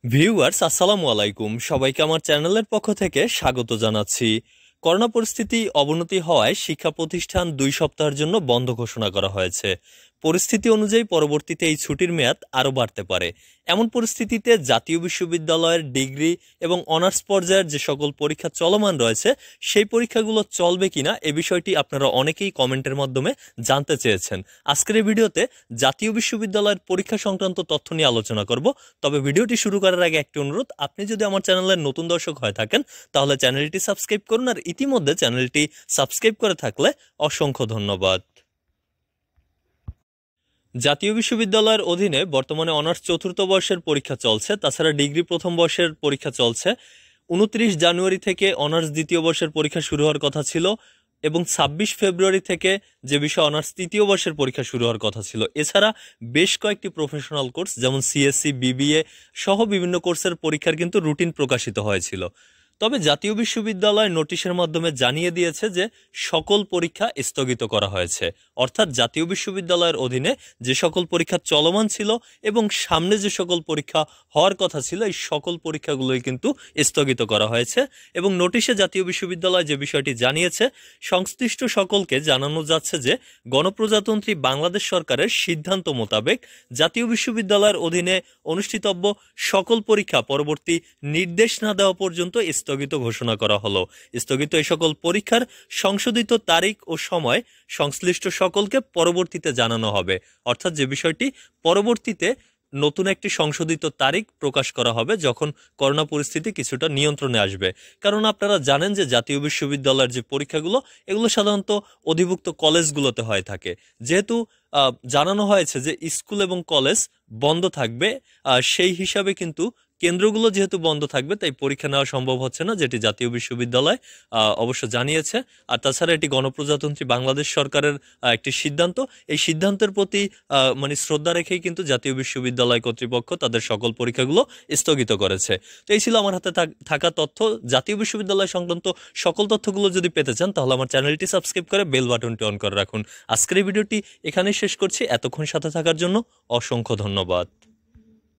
Viewers আসসালামু আলাইকুম, সবাইকে আমার চ্যানেলের পক্ষ থেকে স্বাগত জানাচ্ছি। করোনা পরিস্থিতি অবনতি হওয়ায় শিক্ষা প্রতিষ্ঠান 2 সপ্তাহের জন্য বন্ধ ঘোষণা করা হয়েছে। পরিস্থিতি অনুযায়ী পরবর্তীতে এই ছুটির মেয়াদ আরও বাড়তে পারে। এমন পরিস্থিতিতে জাতীয় বিশ্ববিদ্যালয়ের ডিগ্রি এবং অনার্স পর্যায়ের যে সকল পরীক্ষা চলমান রয়েছে সেই পরীক্ষাগুলো চলবে কিনা এ বিষয়টি আপনারা অনেকেই কমেন্টের মাধ্যমে জানতে চেয়েছেন। আজকের এই ভিডিওতে জাতীয় বিশ্ববিদ্যালয়ের পরীক্ষা সংক্রান্ত তথ্য নিয়ে আলোচনা করব। তবে ভিডিওটি শুরু করার আগে একটি অনুরোধ, আপনি যদি আমার চ্যানেলের নতুন দর্শক হয়ে থাকেন তাহলে চ্যানেলটি সাবস্ক্রাইব করুন, আর ইতিমধ্যে চ্যানেলটি সাবস্ক্রাইব করে থাকলে অসংখ্য ধন্যবাদ। জাতীয় বিশ্ববিদ্যালয়ের অধীনে বর্তমানে অনার্স চতুর্থ বর্ষের পরীক্ষা চলছে, তাছাড়া ডিগ্রি প্রথম বর্ষের পরীক্ষা চলছে। 29 জানুয়ারি থেকে অনার্স দ্বিতীয় বর্ষের পরীক্ষা শুরু হওয়ার কথা ছিল এবং 26 ফেব্রুয়ারি থেকে যে বিষয় অনার্স তৃতীয় বর্ষের পরীক্ষা শুরু হওয়ার কথা ছিল। এছাড়া বেশ কয়েকটি প্রফেশনাল কোর্স যেমন সিএসসি, বিবিএ সহ বিভিন্ন কোর্সের পরীক্ষার কিন্তু রুটিন প্রকাশিত হয়েছিল। তবে জাতীয় বিশ্ববিদ্যালয় নোটিশের মাধ্যমে জানিয়ে দিয়েছে যে সকল পরীক্ষা স্থগিত করা হয়েছে। অর্থাৎ জাতীয় বিশ্ববিদ্যালয়ের অধীনে যে সকল পরীক্ষা চলমান ছিল এবং সামনে যে সকল পরীক্ষা হওয়ার কথা ছিল এই সকল পরীক্ষাগুলোই কিন্তু স্থগিত করা হয়েছে। এবং নোটিশে জাতীয় বিশ্ববিদ্যালয় যে বিষয়টি জানিয়েছে, সংশ্লিষ্ট সকলকে জানানো যাচ্ছে যে গণপ্রজাতন্ত্রী বাংলাদেশ সরকারের সিদ্ধান্ত মোতাবেক জাতীয় বিশ্ববিদ্যালয়ের অধীনে অনুষ্ঠিতব্য সকল পরীক্ষা পরবর্তী নির্দেশ না দেওয়া পর্যন্ত স্থগিত ঘোষণা করা হলো। স্থগিত এই সকল পরীক্ষার সংশোধিত তারিখ ও সময় সংশ্লিষ্ট সকলকে পরবর্তীতে জানানো হবে। অর্থাৎ যে বিষয়টি পরবর্তীতে নতুন একটি সংশোধিত তারিখ প্রকাশ করা হবে যখন করোনা পরিস্থিতি কিছুটা নিয়ন্ত্রণে আসবে। কারণ আপনারা জানেন যে জাতীয় বিশ্ববিদ্যালয়ের যে পরীক্ষাগুলো এগুলো সাধারণত অধিভুক্ত কলেজগুলোতে হয়ে থাকে। যেহেতু জানানো হয়েছে যে স্কুল এবং কলেজ বন্ধ থাকবে, সেই হিসাবে কিন্তু কেন্দ্রগুলো যেহেতু বন্ধ থাকবে তাই পরীক্ষা নেওয়া সম্ভব হচ্ছে না, যেটি জাতীয় বিশ্ববিদ্যালয় অবশ্য জানিয়েছে। আর তাছাড়া এটি গণপ্রজাতন্ত্রী বাংলাদেশ সরকারের একটি সিদ্ধান্ত। এই সিদ্ধান্তের প্রতি মানে শ্রদ্ধা রেখেই কিন্তু জাতীয় বিশ্ববিদ্যালয় কর্তৃপক্ষ তাদের সকল পরীক্ষাগুলো স্থগিত করেছে। তো এই ছিল আমার হাতে থাকা তথ্য। জাতীয় বিশ্ববিদ্যালয় সংক্রান্ত সকল তথ্যগুলো যদি পেতে চান তাহলে আমার চ্যানেলটি সাবস্ক্রাইব করে বেল বাটনটি অন করে রাখুন। আজকের এই ভিডিওটি এখানেই শেষ করছি। এতক্ষণ সাথে থাকার জন্য অসংখ্য ধন্যবাদ।